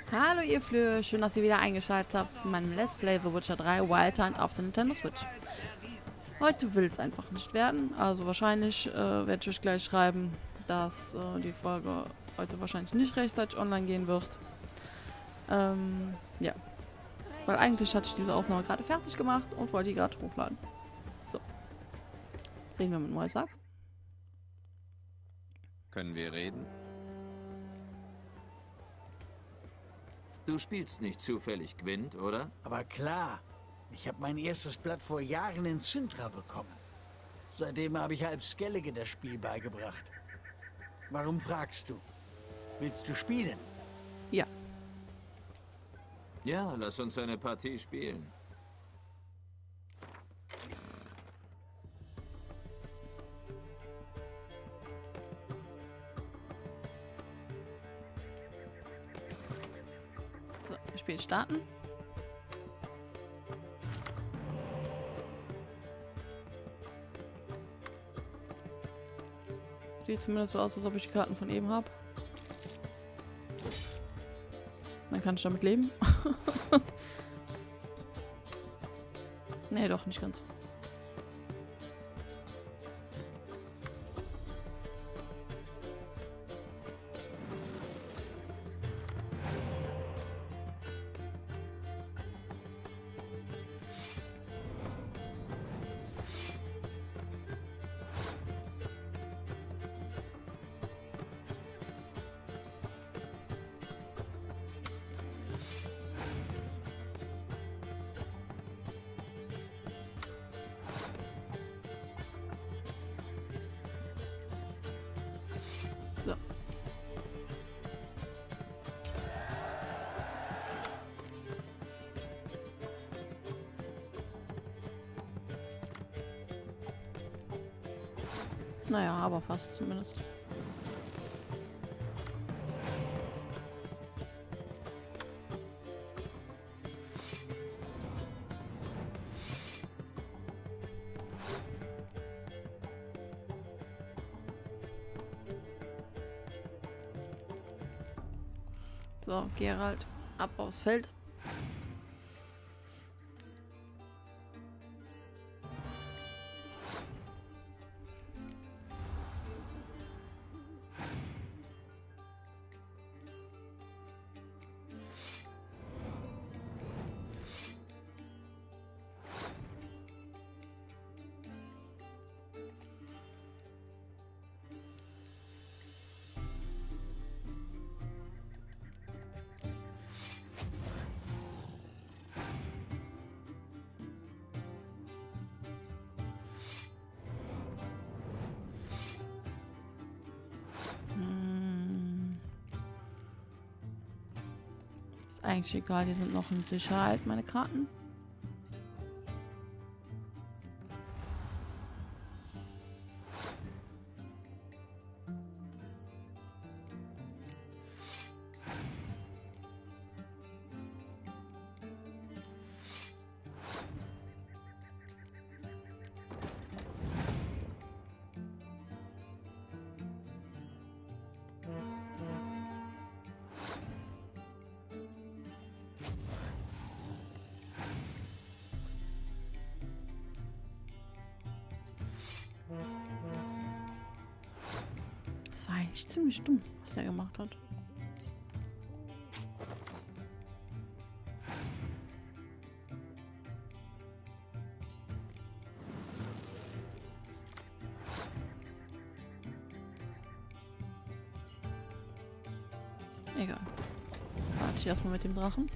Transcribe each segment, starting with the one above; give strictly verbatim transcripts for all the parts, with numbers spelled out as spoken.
Hallo ihr Flöhe, schön, dass ihr wieder eingeschaltet habt zu meinem Let's Play The Witcher drei Wild Hunt auf der Nintendo Switch. Heute will es einfach nicht werden, also wahrscheinlich äh, werde ich euch gleich schreiben, dass äh, die Folge heute wahrscheinlich nicht rechtzeitig online gehen wird. Ähm, ja, weil eigentlich hatte ich diese Aufnahme gerade fertig gemacht und wollte die gerade hochladen. So, reden wir mit Moisak. Können wir reden? Du spielst nicht zufällig Gwent, oder? Aber klar, ich habe mein erstes Blatt vor Jahren in Sintra bekommen. Seitdem habe ich halb Skellige das Spiel beigebracht. Warum fragst du? Willst du spielen? Ja. Ja, lass uns eine Partie spielen. So, Spiel starten. Sieht zumindest so aus, als ob ich die Karten von eben habe. Dann kann ich damit leben. Nee, doch nicht ganz. So. Naja, aber fast zumindest. So, Geralt, ab aufs Feld. Ist eigentlich egal, die sind noch in Sicherheit, meine Karten. Das war eigentlich ziemlich dumm, was er gemacht hat. Egal. Warte ich erstmal mit dem Drachen.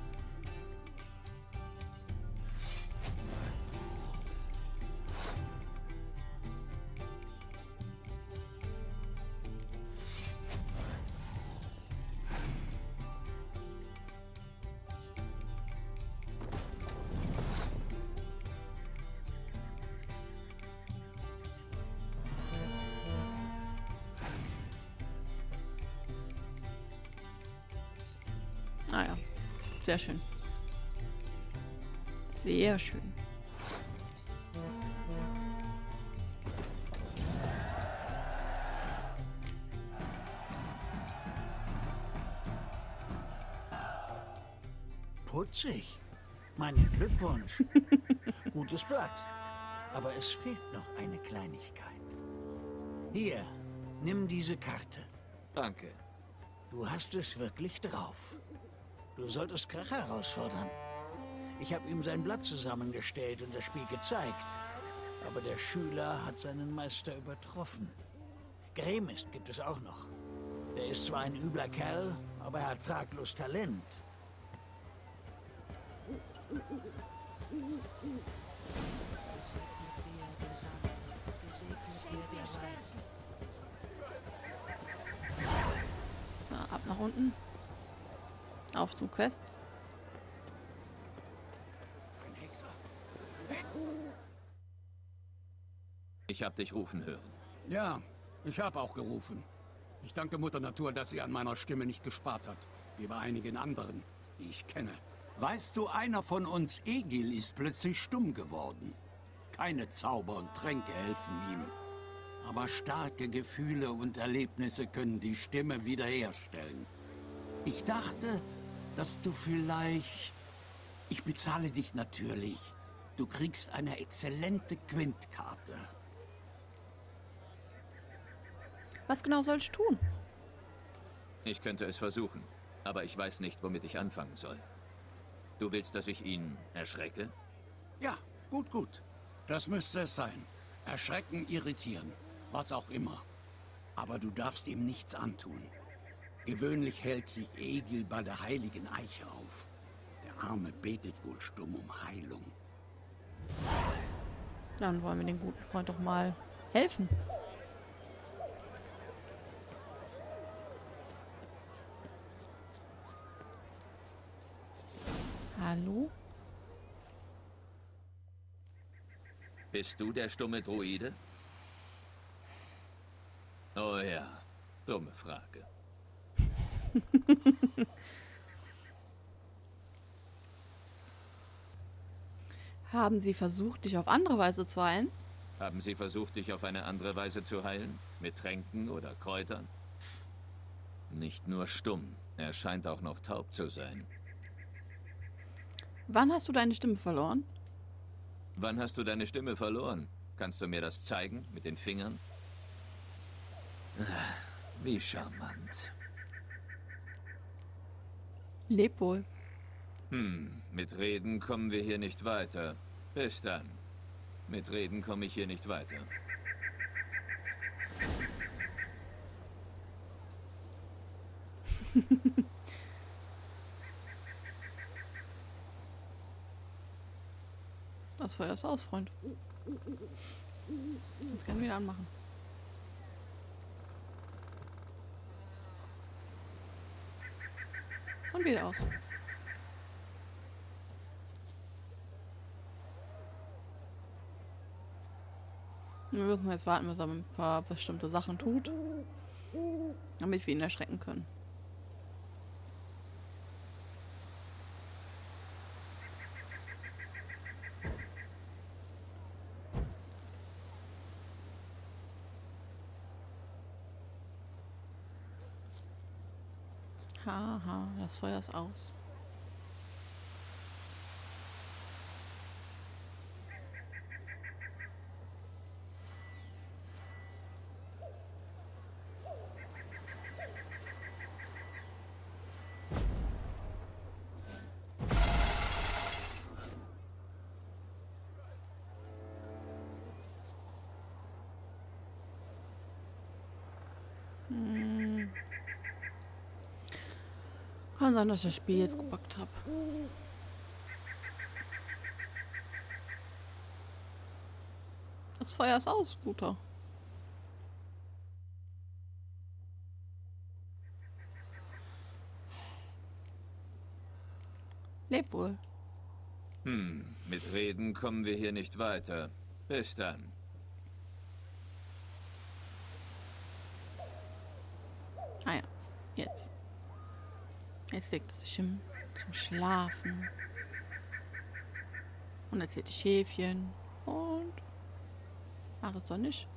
Ah ja, sehr schön. Sehr schön. putzig. Meinen Glückwunsch. Gutes Blatt. Aber es fehlt noch eine Kleinigkeit. Hier, nimm diese Karte. Danke. Du hast es wirklich drauf. Du solltest Krach herausfordern. Ich habe ihm sein Blatt zusammengestellt und das Spiel gezeigt. Aber der Schüler hat seinen Meister übertroffen. Gremist gibt es auch noch. Der ist zwar ein übler Kerl, aber er hat fraglos Talent. Na, ab nach unten. Auf zum Quest. Ich hab dich rufen hören. Ja, ich habe auch gerufen. Ich danke Mutter Natur, dass sie an meiner Stimme nicht gespart hat, wie bei einigen anderen, die ich kenne. Weißt du, einer von uns, Egil, ist plötzlich stumm geworden. Keine Zauber und Tränke helfen ihm. Aber starke Gefühle und Erlebnisse können die Stimme wiederherstellen. Ich dachte, dass du vielleicht... Ich bezahle dich natürlich. Du kriegst eine exzellente Quintkarte. Was genau soll ich tun? Ich könnte es versuchen, aber ich weiß nicht, womit ich anfangen soll. Du willst, dass ich ihn erschrecke? Ja, gut, gut. Das müsste es sein. Erschrecken, irritieren, was auch immer. Aber du darfst ihm nichts antun. Gewöhnlich hält sich Egil bei der heiligen Eiche auf. Der Arme betet wohl stumm um Heilung. Dann wollen wir den guten Freund doch mal helfen. Hallo? Bist du der stumme Druide? Oh ja, dumme Frage. Haben Sie versucht, dich auf andere Weise zu heilen? Haben sie versucht, dich auf eine andere Weise zu heilen? Mit Tränken oder Kräutern? Nicht nur stumm, er scheint auch noch taub zu sein. Wann hast du deine Stimme verloren? Wann hast du deine Stimme verloren? Kannst du mir das zeigen, mit den Fingern? Wie charmant. Leb wohl. Hm, mit Reden kommen wir hier nicht weiter. Bis dann. Mit Reden komme ich hier nicht weiter. Das Feuer ist aus, Freund. Jetzt können wir wieder anmachen. Und wieder aus. Wir müssen jetzt warten, bis er ein paar bestimmte Sachen tut, damit wir ihn erschrecken können. Haha, das Feuer ist aus. Hm. Kann sein, dass ich das Spiel jetzt gebackt habe. Das Feuer ist aus, Guter. Leb wohl. Hm, mit Reden kommen wir hier nicht weiter. Bis dann. Ah ja, jetzt. Jetzt legt es sich hin zum Schlafen. Und erzählt die Schäfchen. Und... Ach, ist doch nicht.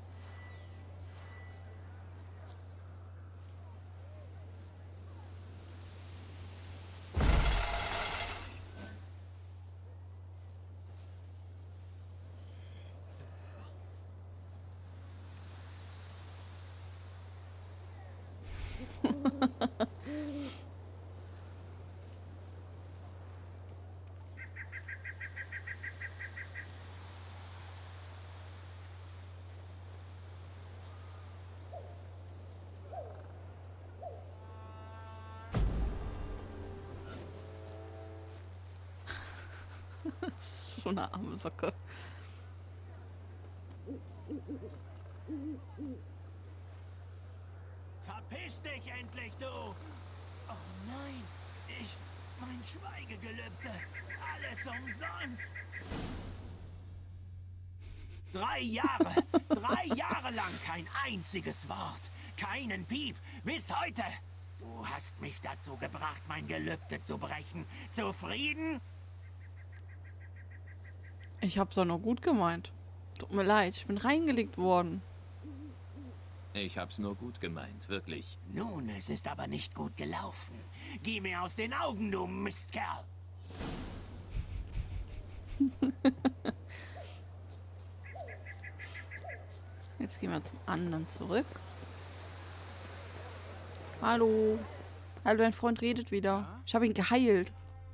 Das ist schon eine arme Socke. Verpiss dich endlich, du! Oh nein, ich... mein Schweigegelübde. Alles umsonst. Drei Jahre, drei Jahre lang kein einziges Wort. Keinen Piep, bis heute. Du hast mich dazu gebracht, mein Gelübde zu brechen. Zufrieden? Ich hab's doch nur gut gemeint. Tut mir leid, ich bin reingelegt worden. Ich hab's nur gut gemeint, wirklich. Nun, es ist aber nicht gut gelaufen. Geh mir aus den Augen, du Mistkerl. Jetzt gehen wir zum anderen zurück. Hallo. Hallo, dein Freund redet wieder. Ich habe ihn geheilt.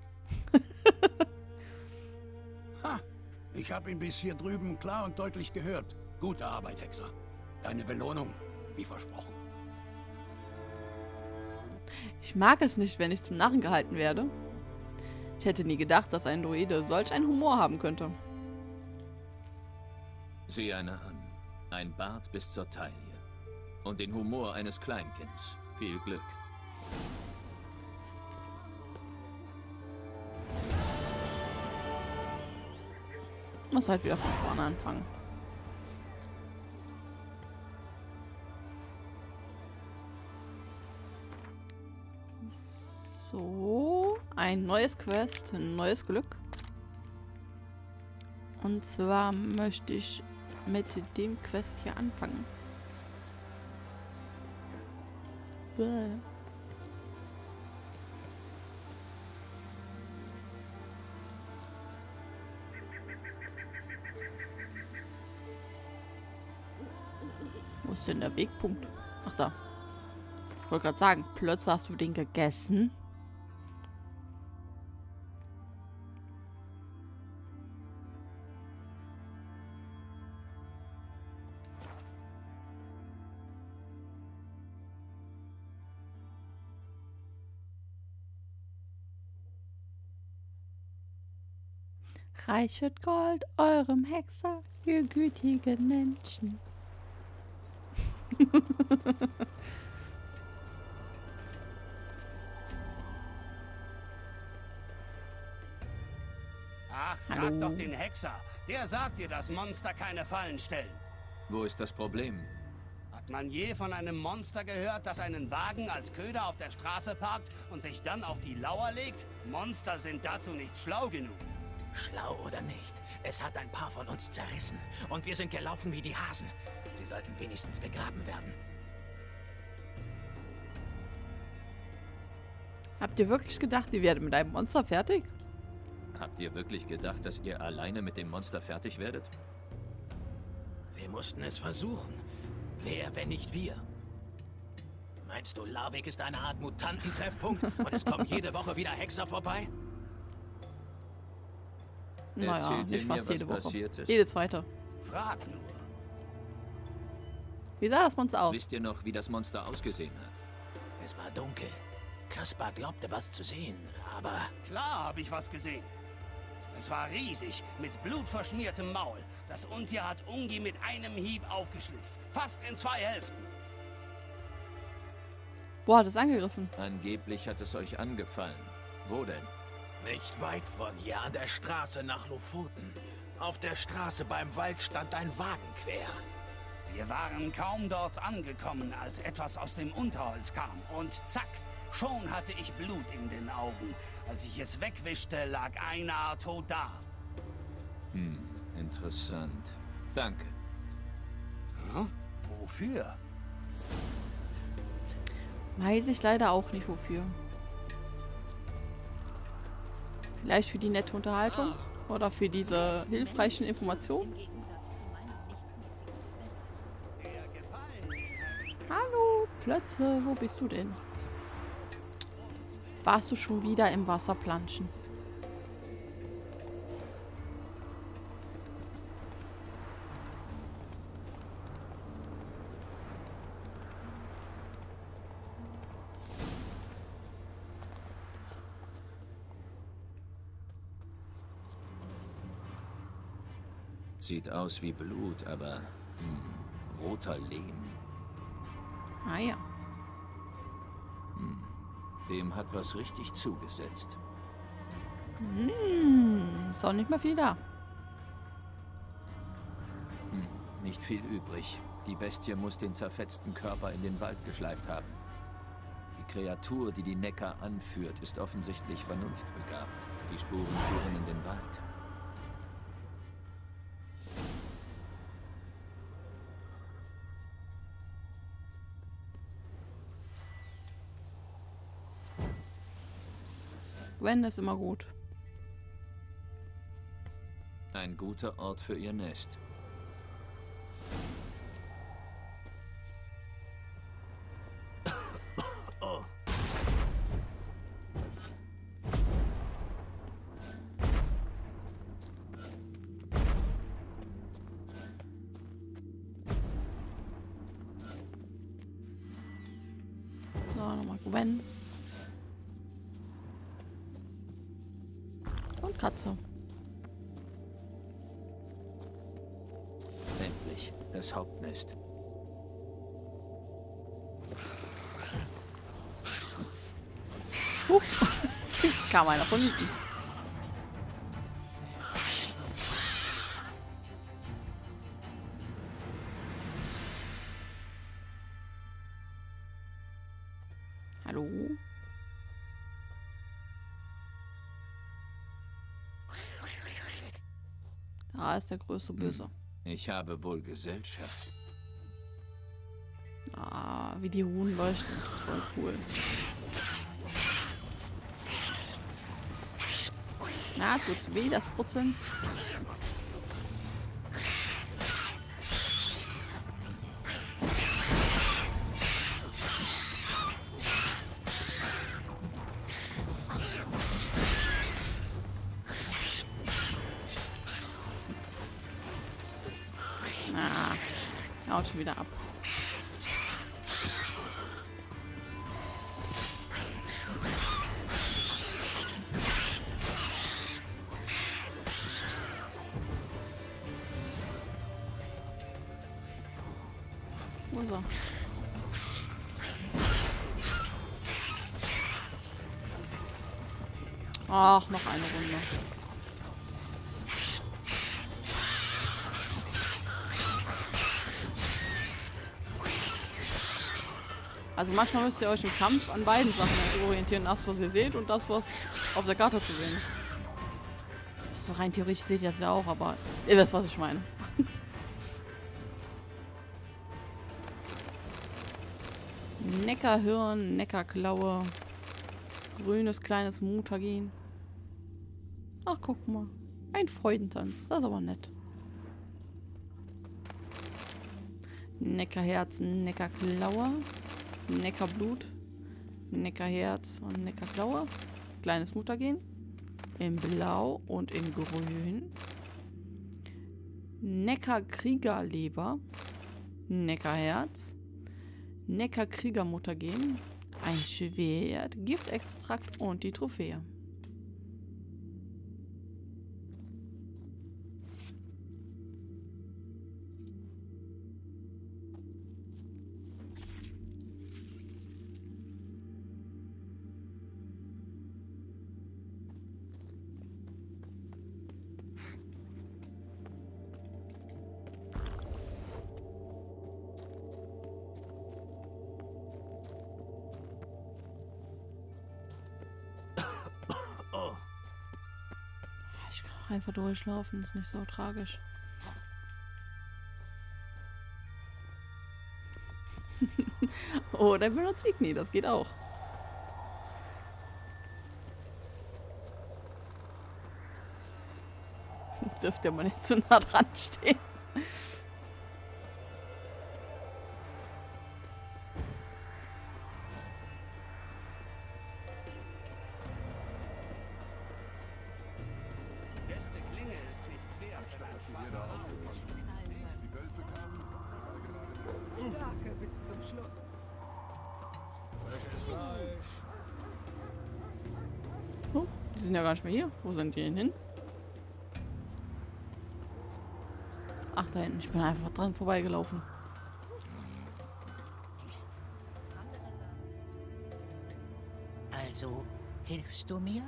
Ha! Ich habe ihn bis hier drüben klar und deutlich gehört. Gute Arbeit, Hexer. Deine Belohnung, wie versprochen. Ich mag es nicht, wenn ich zum Narren gehalten werde. Ich hätte nie gedacht, dass ein Druide solch einen Humor haben könnte. Sieh einer an. Ein Bart bis zur Taille. Und den Humor eines Kleinkinds. Viel Glück. Muss halt wieder von vorne anfangen. So, ein neues Quest, ein neues Glück. Und zwar möchte ich mit dem Quest hier anfangen. Bäh. Wo ist denn der Wegpunkt? Ach, da. Ich wollte gerade sagen, plötzlich hast du den gegessen. Reichet Gold eurem Hexer, ihr gütigen Menschen. Ach, frag Hallo. doch den Hexer. Der sagt dir, dass Monster keine Fallen stellen. Wo ist das Problem? Hat man je von einem Monster gehört, das einen Wagen als Köder auf der Straße parkt und sich dann auf die Lauer legt? Monster sind dazu nicht schlau genug. Schlau oder nicht, es hat ein paar von uns zerrissen. Und wir sind gelaufen wie die Hasen. Sie sollten wenigstens begraben werden. Habt ihr wirklich gedacht, ihr werdet mit einem Monster fertig? Habt ihr wirklich gedacht, dass ihr alleine mit dem Monster fertig werdet? Wir mussten es versuchen. Wer, wenn nicht wir? Meinst du, Larvik ist eine Art Mutantentreffpunkt und es kommen jede Woche wieder Hexer vorbei? Naja, Erzählt ihr nicht mir, fast was jede Woche. passiert ist? Jede zweite. Frag nur. Wie sah das Monster aus? Wisst ihr noch, wie das Monster ausgesehen hat? Es war dunkel. Kaspar glaubte, was zu sehen, aber... Klar habe ich was gesehen. Es war riesig, mit blutverschmiertem Maul. Das Untier hat Ungi mit einem Hieb aufgeschlitzt. Fast in zwei Hälften. Boah, hat es angegriffen. Angeblich hat es euch angefallen. Wo denn? Nicht weit von hier an der Straße nach Lofoten. Auf der Straße beim Wald stand ein Wagen quer. Wir waren kaum dort angekommen, als etwas aus dem Unterholz kam. Und zack, schon hatte ich Blut in den Augen. Als ich es wegwischte, lag einer tot da. Hm, interessant. Danke. Hm? Wofür? Weiß ich leider auch nicht wofür. Vielleicht für die nette Unterhaltung oder für diese hilfreichen Informationen. Hallo, Plötze, wo bist du denn? Warst du schon wieder im Wasser planschen? Sieht aus wie Blut, aber hm, roter Lehm. Ah ja. Hm. Dem hat was richtig zugesetzt. Hm, ist auch nicht mehr viel da. Hm. Nicht viel übrig. Die Bestie muss den zerfetzten Körper in den Wald geschleift haben. Die Kreatur, die die Neckar anführt, ist offensichtlich vernunftbegabt. Die Spuren führen in den Wald. Gwen ist immer gut. Ein guter Ort für ihr Nest. Oh. So, nochmal Gwen. Und Katze. Endlich, das Hauptnest. Huch. Kam einer von hinten. Hallo? Da ist der größte Böse. Ich habe wohl Gesellschaft. Ah, wie die Runen leuchten, das ist voll cool. Na, tut's weh, das Brutzeln? Ah, haut schon wieder ab. Wo ist er? Ach, noch eine Runde. Also manchmal müsst ihr euch im Kampf an beiden Sachen orientieren. Das, was ihr seht und das, was auf der Karte zu sehen ist. Also rein theoretisch seht ihr das ja auch, aber ihr wisst, was ich meine. Neckarhirn, Neckarklaue, grünes kleines Mutagen. Ach, guck mal. Ein Freudentanz. Das ist aber nett. Neckarherzen, Neckarklaue, Neckarblut, Neckarherz und Neckarklaue. Kleines Mutagen. In Blau und in Grün. Neckarkriegerleber, Neckarherz, Neckarkriegermutagen, ein Schwert, Giftextrakt und die Trophäe. Ich kann auch einfach durchlaufen, ist nicht so tragisch. Oh, der benutzt Igni, das geht auch. Dürfte man nicht zu nah dran stehen. beste Klinge ist nichts wert, wenn ein Schwager aufzupassen. Die Wölfe kamen, aber gerade Starke bis zum Schluss. frisches Fleisch. Huch, die sind ja gar nicht mehr hier. Wo sind die denn hin? Ach, da hinten. Ich bin einfach dran vorbeigelaufen. Also, hilfst du mir?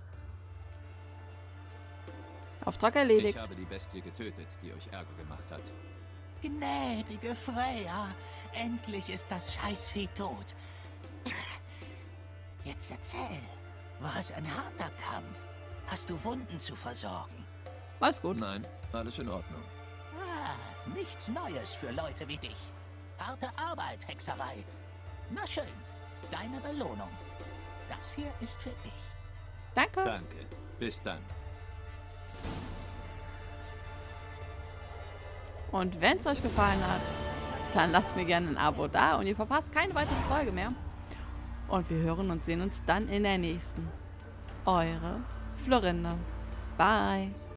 Auftrag Ich erledigt. habe die Bestie getötet, die euch Ärger gemacht hat. Gnädige Freya, endlich ist das Scheißvieh tot. Jetzt erzähl, war es ein harter Kampf? Hast du Wunden zu versorgen? Alles gut. Nein, alles in Ordnung. Ah, nichts Neues für Leute wie dich. Harte Arbeit, Hexerei. Na schön, deine Belohnung. Das hier ist für dich. Danke. Danke. Bis dann. Und wenn es euch gefallen hat, dann lasst mir gerne ein Abo da und ihr verpasst keine weitere Folge mehr. Und wir hören und sehen uns dann in der nächsten. Eure Florinde. Bye.